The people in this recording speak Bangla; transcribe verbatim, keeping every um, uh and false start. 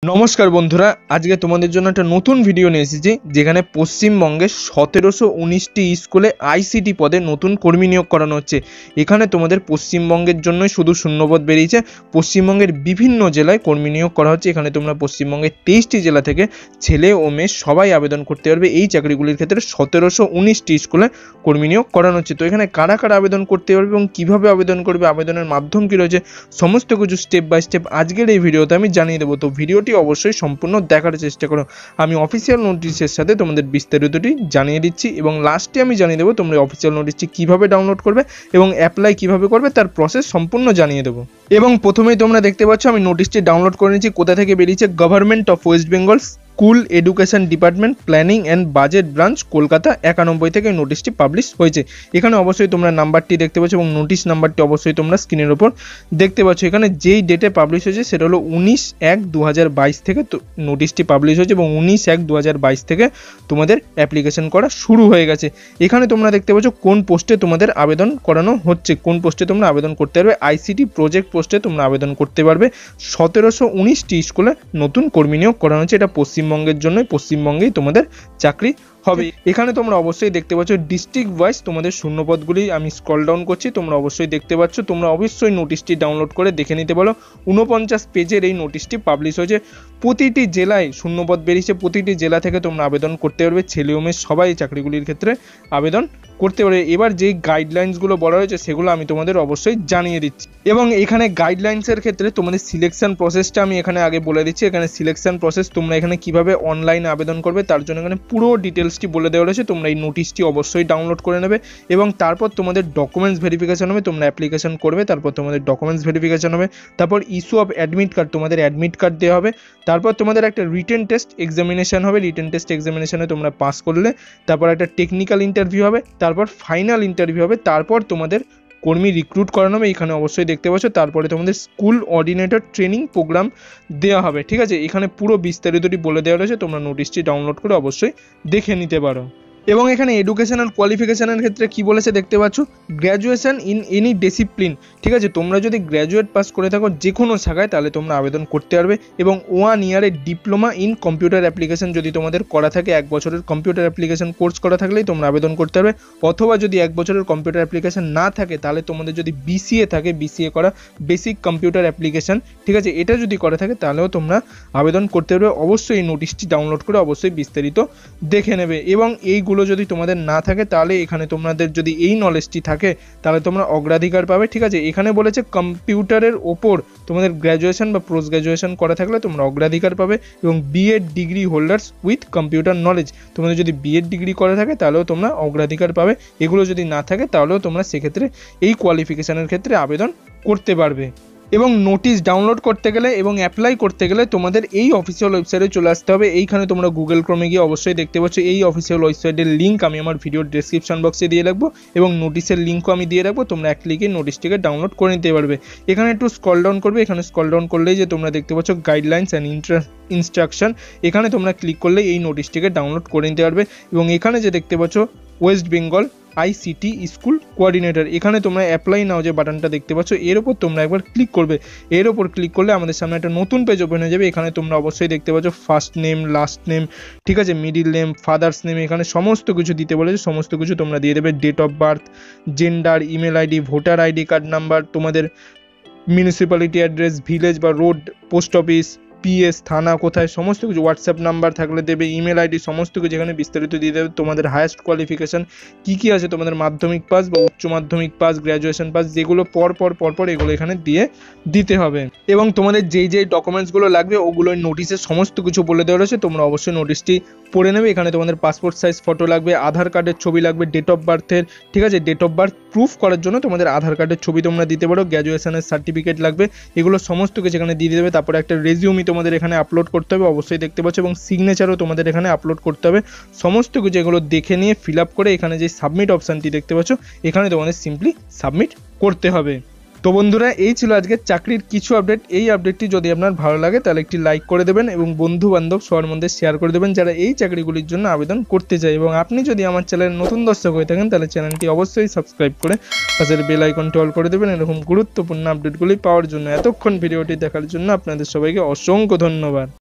नमस्कार बंधुरा आज के तुम्हारे जो एक नतून भिडियो निये एसेछि जेखाने पश्चिमबंगे सतेरोशो उन्नीसटी स्कूले आईसीटी पदे नतून कर्मी नियोग करानो हच्छे। एखाने तोमादेर पश्चिमबंगेर जोन्नोई शुधु शून्यपद बेरिয়েছে। पश्चिमबंगेर विभिन्न जेलाय कर्मी नियोग करा हच्छे। एखाने तोमरा पश्चिमबंगेर तेईसटी जेला थेके छेले ओ मेये सबाई आवेदन करते पारबे। एई चाकरिगुलिर क्षेत्रे सतेरोशो उन्नीसटी स्कूले कर्मी नियोग करानो हच्छे। तो एखाने कारा कारा आवेदन करते पारबे एबं किभाबे आवेदन करबे, आवेदनेर माध्यम कि रयेछे, समस्त किछु स्टेप बाई स्टेप आजकेर एई भिडियोते आमि जानिये देब। तो भिडियोटी অবশ্যই সম্পূর্ণ দেখার চেষ্টা করো। আমি অফিশিয়াল নোটিশের সাথে তোমাদের বিস্তারিতটি জানিয়ে দিচ্ছি এবং লাস্টে আমি জানিয়ে দেব তোমরা অফিশিয়াল নোটিশটি কিভাবে ডাউনলোড করবে এবং অ্যাপ্লাই কিভাবে করবে তার প্রসেস সম্পূর্ণ জানিয়ে দেব। এবং প্রথমেই তোমরা দেখতে পাচ্ছ আমি নোটিশটি ডাউনলোড করে নিয়েছি। কোথা থেকে বেরিয়েছে? Government of West Bengal school education department planning and budget branch Kolkata একানব্বই থেকে নোটিশটি পাবলিশ হয়েছে। এখানে অবশ্যই তোমরা নাম্বারটি দেখতে পাচ্ছ এবং নোটিশ নাম্বারটি অবশ্যই তোমরা স্ক্রিনের উপর দেখতে পাচ্ছ। এখানে যেই ডেটে পাবলিশ হয়েছে সেটা হলো উনিশ এক দু হাজার বাইশ থেকে নোটিশটি পাবলিশ হয়েছে এবং উনিশ এক দু হাজার বাইশ থেকে তোমাদের অ্যাপ্লিকেশন করা শুরু হয়ে গেছে। এখানে তোমরা দেখতে পাচ্ছ কোন পোস্টে তোমাদের আবেদন করানো হচ্ছে, কোন পোস্টে তোমরা আবেদন করতে পারবে। আইসিটি প্রজেক্ট পোস্টে তোমরা আবেদন করতে পারবে। সতেরোশো উনিশটি স্কুলে নতুন কর্মী নিয়োগ করানো হচ্ছে। এটা পশ্চিমবঙ্গের জন্য, পশ্চিমবঙ্গেই তোমাদের চাকরি হবে। এখানে তোমরা অবশ্যই দেখতে পাচ্ছ ডিস্ট্রিক্ট ওয়াইজ তোমাদের শূন্যপদগুলি আমি স্ক্রল ডাউন করছি, তোমরা অবশ্যই দেখতে পাচ্ছ। তোমরা অবশ্যই নোটিশটি ডাউনলোড করে দেখে নিতে পারো। ঊনপঞ্চাশ পেজের এই নোটিশটি পাবলিশ হয়েছে। প্রতিটি জেলায় শূন্যপদ বেরিয়েছে, প্রতিটি জেলা থেকে তোমরা আবেদন করতে পারবে। ছেলে ও মেয়ে সবাই চাকরিগুলির ক্ষেত্রে আবেদন করতে পারবে। এবার যেই গাইডলাইন্সগুলো বলা হয়েছে সেগুলো আমি তোমাদের অবশ্যই জানিয়ে দিচ্ছি। এবং এখানে গাইডলাইন্সের ক্ষেত্রে তোমাদের সিলেকশন প্রসেসটা আমি এখানে আগে বলে দিচ্ছি। এখানে সিলেকশন প্রসেস তোমরা এখানে কিভাবে অনলাইনে আবেদন করবে তার জন্য এখানে পুরো ডিটেলসটি বলে দেওয়া রয়েছে। তোমরা এই নোটিশটি অবশ্যই ডাউনলোড করে নেবে এবং তারপর তোমাদের ডকুমেন্টস ভেরিফিকেশন হবে। তোমরা অ্যাপ্লিকেশন করবে, তারপর তোমাদের ডকুমেন্টস ভেরিফিকেশন হবে, তারপর ইস্যু অফ অ্যাডমিট কার্ড, তোমাদের অ্যাডমিট কার্ড দেওয়া হবে, তারপর তোমাদের একটা রিটেন টেস্ট এক্সামিনেশন হবে। রিটেন টেস্ট এক্সামিনেশনে তোমরা পাস করলে তারপর একটা টেকনিক্যাল ইন্টারভিউ হবে, তারপর ফাইনাল ইন্টারভিউ হবে, তারপর তোমাদের কর্মী রিক্রুট করানো হবে। এখানে অবশ্যই দেখতে পাচ্ছ। তারপরে তোমাদের স্কুল অর্ডিনেটর ট্রেনিং প্রোগ্রাম দেওয়া হবে। ঠিক আছে, এখানে পুরো বিস্তারিতটি বলে দেওয়া রয়েছে। তোমরা নোটিশটি ডাউনলোড করে অবশ্যই দেখে নিতে পারো। এবং এখানে এডুকেশনাল কোয়ালিফিকেশনের ক্ষেত্রে কি বলেছে দেখতে পাচ্ছ, গ্র্যাজুয়েশন ইন এনি ডিসিপ্লিন। ঠিক আছে, তোমরা যদি গ্র্যাজুয়েট পাস করে থাকো যে কোনো শাখায় তাহলে তোমরা আবেদন করতে পারবে। এবং ওয়ান ইয়ারের ডিপ্লোমা ইন কম্পিউটার অ্যাপ্লিকেশন যদি তোমাদের করা থাকে, এক বছরের কম্পিউটার অ্যাপ্লিকেশন কোর্স করা থাকলেই তোমরা আবেদন করতে পারবে। অথবা যদি এক বছরের কম্পিউটার অ্যাপ্লিকেশন না থাকে তাহলে তোমাদের যদি বিসিএ থাকে, বিসিএ করা বেসিক কম্পিউটার অ্যাপ্লিকেশন, ঠিক আছে, এটা যদি করা থাকে তাহলেও তোমরা আবেদন করতে পারবে। অবশ্যই এই নোটিশটি ডাউনলোড করে অবশ্যই বিস্তারিত দেখে নেবে। এবং এই গুলো যদি তোমাদের না থাকে তাহলে এখানে তোমাদের যদি এই নলেজটি থাকে তাহলে তোমরা অগ্রাধিকার পাবে। ঠিক আছে, এখানে বলেছে কম্পিউটারের ওপর তোমাদের গ্র্যাজুয়েশন বা পোস্ট গ্র্যাজুয়েশন করা থাকলে তোমরা অগ্রাধিকার পাবে। এবং BEd degree holders with computer knowledge, তোমাদের যদি বিএড ডিগ্রি করা থাকে তাহলেও তোমরা অগ্রাধিকার পাবে। এগুলো যদি না থাকে তাহলেও তোমরা সেক্ষেত্রে এই কোয়ালিফিকেশনের ক্ষেত্রে আবেদন করতে পারবে। এবং নোটিশ ডাউনলোড করতে গেলে এবং অ্যাপ্লাই করতে গেলে তোমাদের এই অফিসিয়াল ওয়েবসাইটে চলে আসতে হবে। এইখানে তোমরা গুগল ক্রোমে গিয়ে অবশ্যই দেখতে পাচ্ছ এই অফিসিয়াল ওয়েবসাইটের লিঙ্ক আমি আমার ভিডিওর ডেসক্রিপশন বক্সে দিয়ে রাখবো এবং নোটিশের লিঙ্কও আমি দিয়ে রাখবো। তোমরা এক ক্লিকে নোটিশটিকে ডাউনলোড করে নিতে পারবে। এখানে একটু স্ক্রল ডাউন করবে, এখানে স্ক্রল ডাউন করলেই যে তোমরা দেখতে পাচ্ছ গাইডলাইন্স অ্যান্ড ইনস্ট্রাকশন, এখানে তোমরা ক্লিক করলে এই নোটিশটিকে ডাউনলোড করে নিতে পারবে। এবং এখানে যে দেখতে পাচ্ছ West Bengal ICT school coordinator, এখানে তোমরা অ্যাপ্লাই নাও যে বাটনটা দেখতে পাচ্ছ এর উপর তোমরা একবার ক্লিক করবে। এর উপর ক্লিক করলে আমাদের সামনে একটা নতুন পেজ ওপেন হয়ে যাবে। এখানে তোমরা অবশ্যই দেখতে পাচ্ছ ফার্স্ট নেম, লাস্ট নেম, ঠিক আছে, মিডিল নেম, ফাদার্স নেম, এখানে সমস্ত কিছু দিতে বলেছে। সমস্ত কিছু তোমরা দিয়ে দেবে। Date of birth, gender, email ID, voter ID card number, তোমাদের মিউনিসিপ্যালিটি অ্যাড্রেস, ভিলেজ বা রোড, পোস্ট অফিস, পিএস, থানা কোথায়, সমস্ত কিছু, হোয়াটসঅ্যাপ নাম্বার থাকলে দেবে, ইমেল আইডি, সমস্ত কিছু এখানে বিস্তারিত দিয়ে দেবে। তোমাদের হায়েস্ট কোয়ালিফিকেশান কী কী আছে, তোমাদের মাধ্যমিক পাস বা উচ্চ মাধ্যমিক পাস, গ্র্যাজুয়েশন পাস, যেগুলো পর পর পর পর এগুলো এখানে দিয়ে দিতে হবে। এবং তোমাদের যেই যেই ডকুমেন্টসগুলো লাগবে ওগুলো নোটিশে সমস্ত কিছু বলে দেওয়া রয়েছে। তোমরা অবশ্যই নোটিশটি পড়ে নেবে। এখানে তোমাদের পাসপোর্ট সাইজ ফটো লাগবে, আধার কার্ডের ছবি লাগবে, ডেট অফ বার্থের, ঠিক আছে, ডেট অফ বার্থ প্রুফ করার জন্য তোমাদের আধার কার্ডের ছবি তোমরা দিতে পারো, গ্র্যাজুয়েশনের সার্টিফিকেট লাগবে, এগুলো সমস্ত কিছু এখানে দিয়ে দেবে। তারপরে একটা রেজিউমি তোমাদের এখানে আপলোড করতে হবে, অবশ্যই দেখতে পাচ্ছ, এবং সিগনেচারও তোমাদের এখানে আপলোড করতে হবে। সমস্ত কিছু এগুলো দেখে নিয়ে ফিল আপ করে এখানে যে সাবমিট অপশানটি দেখতে পাচ্ছ এখানে তোমাদের সিম্পলি সাবমিট করতে হবে। তো বন্ধুরা এই ছিল আজকে চাকরির কিছু আপডেট। এই আপডেটটি যদি আপনার ভালো লাগে তাহলে একটি লাইক করে দেবেন এবং বন্ধু বান্ধব সবার মধ্যে শেয়ার করে দেবেন যারা এই চাকরিগুলির জন্য আবেদন করতে চায়। এবং আপনি যদি আমার চ্যানেলের নতুন দর্শক হয়ে থাকেন তাহলে চ্যানেলটি অবশ্যই সাবস্ক্রাইব করে পাশের বেল আইকনটি অল করে দেবেন এরকম গুরুত্বপূর্ণ আপডেটগুলি পাওয়ার জন্য। এতক্ষণ ভিডিওটি দেখার জন্য আপনাদের সবাইকে অসংখ্য ধন্যবাদ।